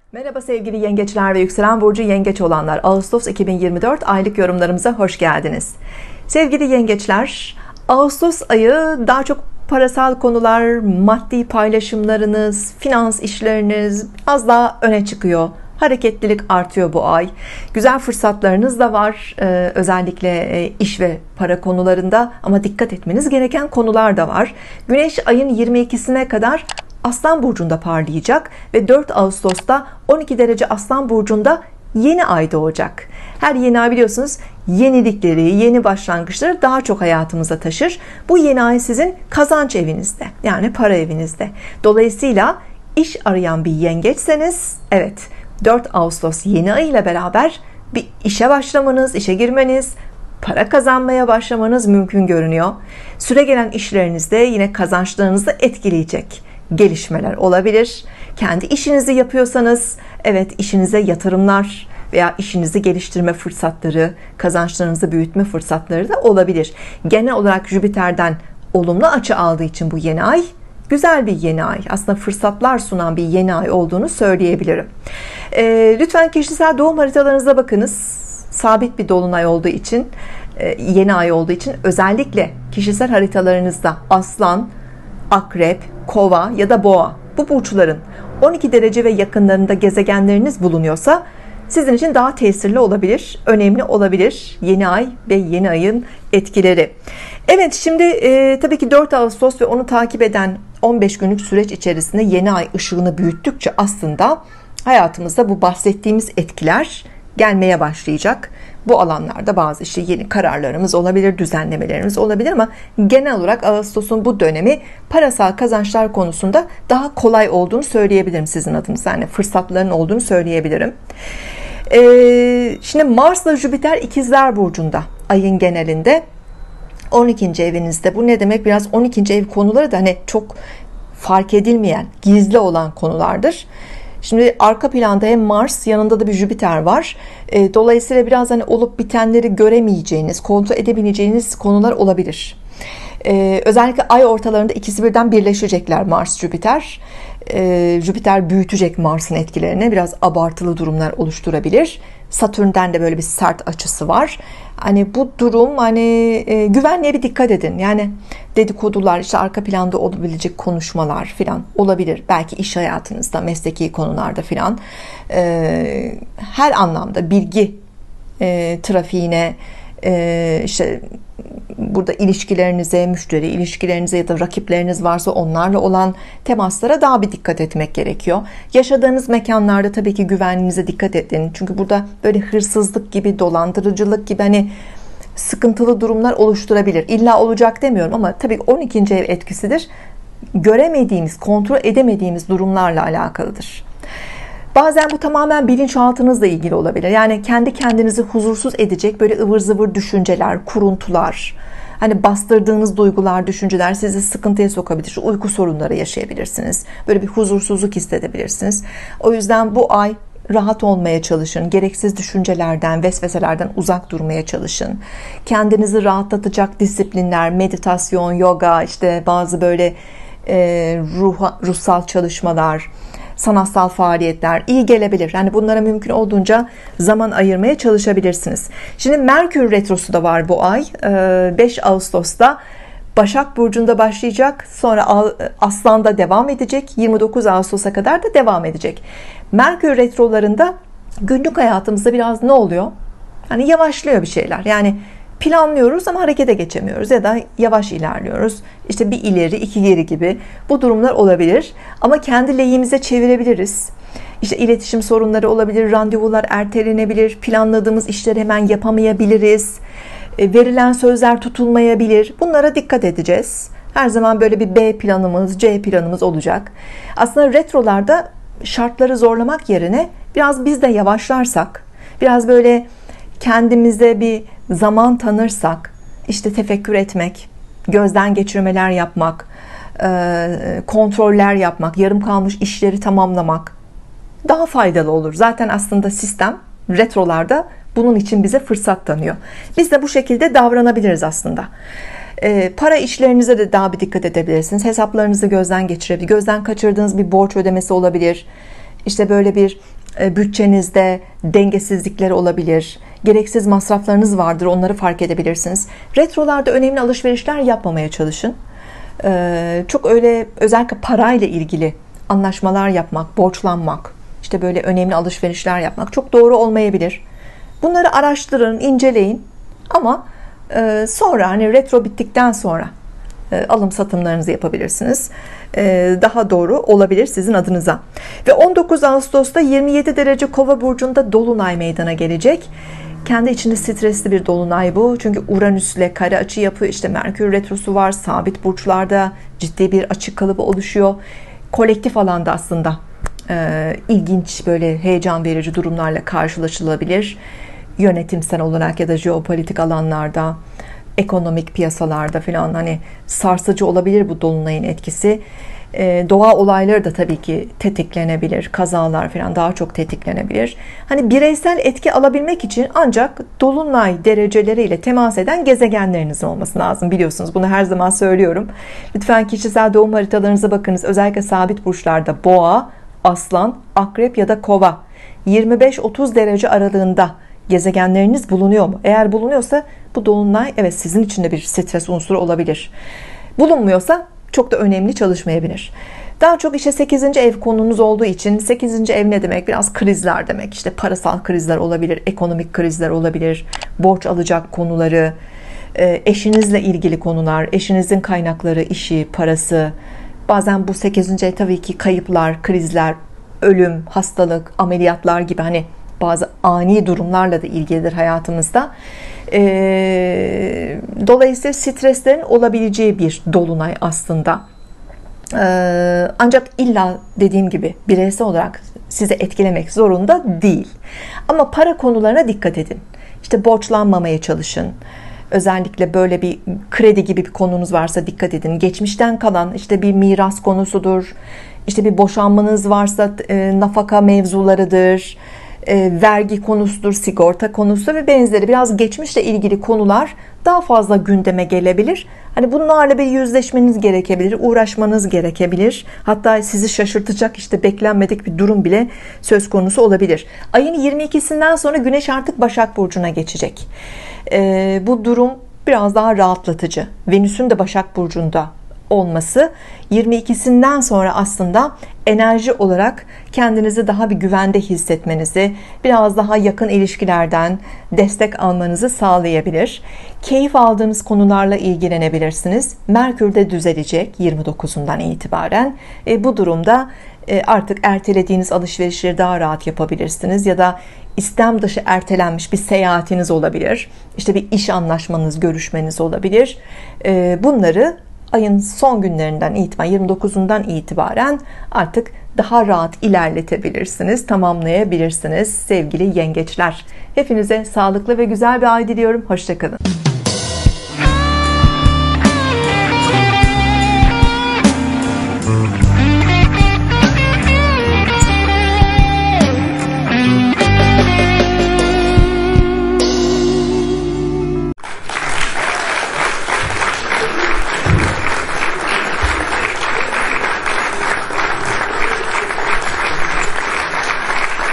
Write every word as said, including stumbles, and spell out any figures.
Merhaba sevgili yengeçler ve yükselen burcu yengeç olanlar, Ağustos iki bin yirmi dört aylık yorumlarımıza hoş geldiniz. Sevgili yengeçler, Ağustos ayı daha çok parasal konular, maddi paylaşımlarınız, finans işleriniz biraz daha öne çıkıyor. Hareketlilik artıyor bu ay. Güzel fırsatlarınız da var, ee, özellikle iş ve para konularında, ama dikkat etmeniz gereken konular da var. Güneş ayın yirmi ikisine kadar Aslan burcunda parlayacak ve dört Ağustos'ta on iki derece Aslan burcunda yeni ay doğacak. Her yeni ay biliyorsunuz yenilikleri, yeni başlangıçları daha çok hayatımıza taşır. Bu yeni ay sizin kazanç evinizde, yani para evinizde. Dolayısıyla iş arayan bir yengeçseniz, evet, dört Ağustos yeni ay ile beraber bir işe başlamanız, işe girmeniz, para kazanmaya başlamanız mümkün görünüyor. Süregelen işlerinizde yine kazançlarınızı etkileyecek gelişmeler olabilir. Kendi işinizi yapıyorsanız, evet, işinize yatırımlar veya işinizi geliştirme fırsatları, kazançlarınızı büyütme fırsatları da olabilir. Genel olarak Jüpiter'den olumlu açı aldığı için bu yeni ay güzel bir yeni ay. Aslında fırsatlar sunan bir yeni ay olduğunu söyleyebilirim. E, lütfen kişisel doğum haritalarınıza bakınız. Sabit bir dolunay olduğu için, e, yeni ay olduğu için özellikle kişisel haritalarınızda Aslan, Akrep, Kova ya da Boğa, bu burçların on iki derece ve yakınlarında gezegenleriniz bulunuyorsa sizin için daha tesirli olabilir, önemli olabilir yeni ay ve yeni ayın etkileri. Evet, şimdi e, tabii ki dört Ağustos ve onu takip eden on beş günlük süreç içerisinde yeni ay ışığını büyüttükçe aslında hayatımızda bu bahsettiğimiz etkiler gelmeye başlayacak. Bu alanlarda bazı işte yeni kararlarımız olabilir, düzenlemelerimiz olabilir, ama genel olarak Ağustos'un bu dönemi parasal kazançlar konusunda daha kolay olduğunu söyleyebilirim sizin adınıza. Yani fırsatların olduğunu söyleyebilirim. Ee, şimdi Mars'la Jüpiter ikizler burcunda ayın genelinde on ikinci evinizde. Bu ne demek? Biraz on ikinci ev konuları da hani çok fark edilmeyen, gizli olan konulardır. Şimdi arka planda hem Mars, yanında da bir Jüpiter var. E, dolayısıyla biraz hani olup bitenleri göremeyeceğiniz, kontrol edebileceğiniz konular olabilir. E, özellikle ay ortalarında ikisi birden birleşecekler, Mars Jüpiter. E, Jüpiter büyütecek Mars'ın etkilerini, biraz abartılı durumlar oluşturabilir. Satürn'den de böyle bir sert açısı var. Hani bu durum, hani e, güvenliğe bir dikkat edin. Yani dedikodular, işte arka planda olabilecek konuşmalar filan olabilir. Belki iş hayatınızda, mesleki konularda filan. E, her anlamda bilgi e, trafiğine, e, işte burada ilişkilerinize, müşteri ilişkilerinize ya da rakipleriniz varsa onlarla olan temaslara daha bir dikkat etmek gerekiyor. Yaşadığınız mekanlarda tabii ki güvenliğinize dikkat edin. Çünkü burada böyle hırsızlık gibi, dolandırıcılık gibi hani sıkıntılı durumlar oluşturabilir. İlla olacak demiyorum, ama tabii on ikinci ev etkisidir. Göremediğimiz, kontrol edemediğimiz durumlarla alakalıdır. Bazen bu tamamen bilinçaltınızla ilgili olabilir. Yani kendi kendinizi huzursuz edecek böyle ıvır zıvır düşünceler, kuruntular, hani bastırdığınız duygular, düşünceler sizi sıkıntıya sokabilir. Uyku sorunları yaşayabilirsiniz. Böyle bir huzursuzluk hissedebilirsiniz. O yüzden bu ay rahat olmaya çalışın. Gereksiz düşüncelerden, vesveselerden uzak durmaya çalışın. Kendinizi rahatlatacak disiplinler, meditasyon, yoga, işte bazı böyle e, ruh, ruhsal çalışmalar, sanatsal faaliyetler iyi gelebilir. Yani bunlara mümkün olduğunca zaman ayırmaya çalışabilirsiniz. Şimdi Merkür retrosu da var bu ay. beş Ağustos'ta Başak burcunda başlayacak. Sonra Aslan'da devam edecek. yirmi dokuz Ağustos'a kadar da devam edecek. Merkür retrolarında günlük hayatımızda biraz ne oluyor? Hani yavaşlıyor bir şeyler. Yani planlıyoruz ama harekete geçemiyoruz ya da yavaş ilerliyoruz. İşte bir ileri iki geri gibi bu durumlar olabilir. Ama kendi lehimize çevirebiliriz. İşte iletişim sorunları olabilir, randevular ertelenebilir, planladığımız işleri hemen yapamayabiliriz, verilen sözler tutulmayabilir. Bunlara dikkat edeceğiz. Her zaman böyle bir B planımız, C planımız olacak. Aslında retrolarda şartları zorlamak yerine biraz biz de yavaşlarsak, biraz böyle kendimize bir zaman tanırsak, işte tefekkür etmek, gözden geçirmeler yapmak, kontroller yapmak, yarım kalmış işleri tamamlamak daha faydalı olur. Zaten aslında sistem retrolarda bunun için bize fırsat tanıyor. Biz de bu şekilde davranabiliriz aslında. Para işlerinize de daha bir dikkat edebilirsiniz. Hesaplarınızı gözden geçirebilir. Gözden kaçırdığınız bir borç ödemesi olabilir. İşte böyle bir bütçenizde dengesizlikler olabilir, gereksiz masraflarınız vardır, onları fark edebilirsiniz. Retrolarda önemli alışverişler yapmamaya çalışın. Çok öyle özellikle parayla ilgili anlaşmalar yapmak, borçlanmak, işte böyle önemli alışverişler yapmak çok doğru olmayabilir. Bunları araştırın, inceleyin ama sonra hani retro bittikten sonra alım satımlarınızı yapabilirsiniz. Daha doğru olabilir sizin adınıza. Ve on dokuz Ağustos'ta yirmi yedi derece Kova burcunda dolunay meydana gelecek. Kendi içinde stresli bir dolunay bu. Çünkü Uranüs'le kare açı yapıyor. İşte Merkür retrosu var. Sabit burçlarda ciddi bir açı kalıbı oluşuyor. Kolektif alanda aslında e, ilginç, böyle heyecan verici durumlarla karşılaşılabilir. Yönetimsel olarak ya da jeopolitik alanlarda, ekonomik piyasalarda falan hani sarsıcı olabilir bu dolunayın etkisi. Ee, doğa olayları da tabii ki tetiklenebilir, kazalar falan daha çok tetiklenebilir. Hani bireysel etki alabilmek için ancak dolunay dereceleriyle temas eden gezegenlerinizin olması lazım, biliyorsunuz. Bunu her zaman söylüyorum. Lütfen kişisel doğum haritalarınıza bakınız. Özellikle sabit burçlarda Boğa, Aslan, Akrep ya da Kova yirmi beş otuz derece aralığında gezegenleriniz bulunuyor mu? Eğer bulunuyorsa bu dolunay evet sizin için de bir stres unsuru olabilir. Bulunmuyorsa çok da önemli çalışmayabilir. Daha çok işte sekizinci ev konunuz olduğu için, sekizinci ev ne demek? Biraz krizler demek. İşte parasal krizler olabilir, ekonomik krizler olabilir, borç alacak konuları, eşinizle ilgili konular, eşinizin kaynakları, işi, parası. Bazen bu sekizinci ev tabii ki kayıplar, krizler, ölüm, hastalık, ameliyatlar gibi hani bazı ani durumlarla da ilgilidir hayatımızda. Ee, dolayısıyla streslerin olabileceği bir dolunay aslında. Ee, ancak illa dediğim gibi bireysel olarak sizi etkilemek zorunda değil. Ama para konularına dikkat edin. İşte borçlanmamaya çalışın. Özellikle böyle bir kredi gibi bir konunuz varsa dikkat edin. Geçmişten kalan işte bir miras konusudur. İşte bir boşanmanız varsa e, nafaka mevzularıdır. E, vergi konusudur, sigorta konusu ve benzeri biraz geçmişle ilgili konular daha fazla gündeme gelebilir. Hani bunlarla bir yüzleşmeniz gerekebilir, uğraşmanız gerekebilir. Hatta sizi şaşırtacak işte beklenmedik bir durum bile söz konusu olabilir. Ayın yirmi ikisinden sonra Güneş artık Başak Burcu'na geçecek. E, bu durum biraz daha rahatlatıcı. Venüs'ün de Başak Burcu'nda olması yirmi ikisinden sonra aslında enerji olarak kendinizi daha bir güvende hissetmenizi, biraz daha yakın ilişkilerden destek almanızı sağlayabilir. Keyif aldığınız konularla ilgilenebilirsiniz. Merkür de düzelecek yirmi dokuzundan itibaren. E, bu durumda e, artık ertelediğiniz alışverişleri daha rahat yapabilirsiniz ya da istem dışı ertelenmiş bir seyahatiniz olabilir. İşte bir iş anlaşmanız, görüşmeniz olabilir. E, bunları ayın son günlerinden itibaren, yirmi dokuzundan itibaren artık daha rahat ilerletebilirsiniz, tamamlayabilirsiniz sevgili yengeçler. Hepinize sağlıklı ve güzel bir ay diliyorum. Hoşça kalın.